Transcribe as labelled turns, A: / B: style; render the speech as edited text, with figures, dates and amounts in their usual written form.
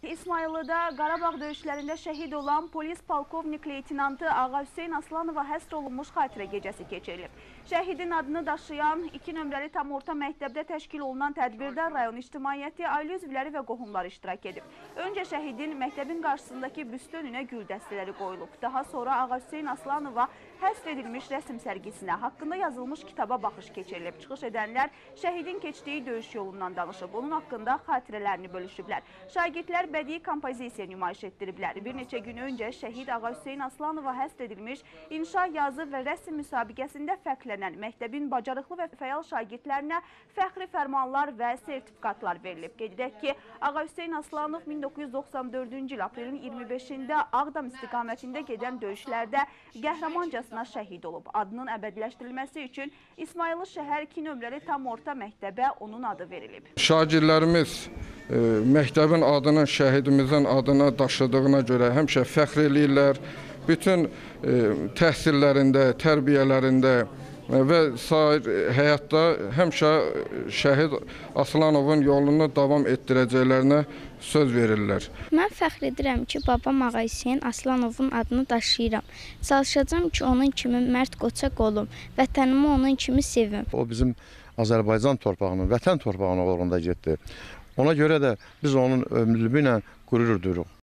A: İsmayılı'da Qarabağ döyüşlərində şəhid olan polis polkovnik leytinantı Ağa Hüseyn Aslanova həsr olunmuş xatirə gecəsi keçirilib. Şəhidin adını daşıyan 2 nömrəli tam orta məktəbdə təşkil olunan tədbirdə rayon ictimaiyyəti, ailə üzvləri və qohumları iştirak edib. Öncə şəhidin məktəbin qarşısındakı büstü önünə gül dəstələri qoyulub. Daha sonra Ağa Hüseyn Aslanova həsr edilmiş rəsm sərgisinə, haqqında yazılmış kitaba baxış keçirilib. Çıxış edənlər şəhidin keçdiyi döyüş yolundan danışıb, onun haqqında xatirələrini bölüşüblər. Şagirdlər bədii kompozisiya nümayiş etdiriblər. Bir neçə gün öncə şəhid Ağa Hüseyn Aslanova həsr edilmiş inşa, yazı və rəsm müsabiqəsində fərqlənən məktəbin bacarıqlı və fəal şagirdlərinə fəxri fərmanlar və sertifikatlar verilib. Qeyd edək ki, Ağa Hüseyn Aslanov 1994-cü il aprelin 25-də Ağdam istiqamətində gedən döyüşlərdə qəhrəmancasına şəhid olub. Adının əbədiləşdirilməsi üçün İsmayılı şəhər 2 nömrəli tam orta məktəbə onun adı verilib.
B: Şagirdlərimiz məktəbin adının şəhidimizin adına daşıdığına görə həmişə fəxr eləyirlər. Bütün təhsillərində, tərbiyələrində və sair həyatda həmişə şəhid Aslanovun yolunu davam etdirəcəklərinə söz verirlər.
C: Mən fəxr edirəm ki, babam Ağa Hüseyn Aslanovun adını daşıyıram. Çalışacağım ki, onun kimi mərd qoçaq olum, vətənimi onun kimi sevim.
D: O bizim Azərbaycan torpağının, vətən torpağının uğrunda getdi. Ona görə də biz onun ömrlüyü ilə qürur duyuruq.